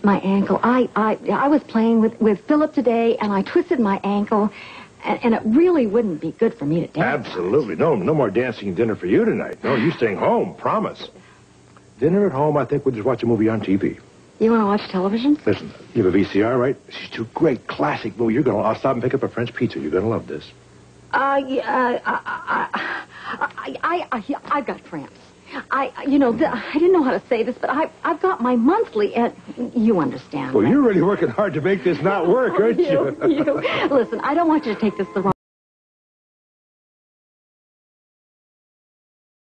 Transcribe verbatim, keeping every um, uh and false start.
My ankle. I, I, I was playing with, with Philip today, and I twisted my ankle, and, and it really wouldn't be good for me to dance. Absolutely. No, no more dancing and dinner for you tonight. No, you staying home. Promise. Dinner at home, I think we'll just watch a movie on T V. You want to watch television? Listen, you have a V C R, right? These two great classic movies. You're going to... I'll stop and pick up a French pizza. You're going to love this. Uh, yeah, uh, I, I, I, I, I've got cramps. I, you know, the, I didn't know how to say this, but I, I've got my monthly, and you understand. Well, right? you're really working hard to make this not work, aren't you, you? you? Listen, I don't want you to take this the wrong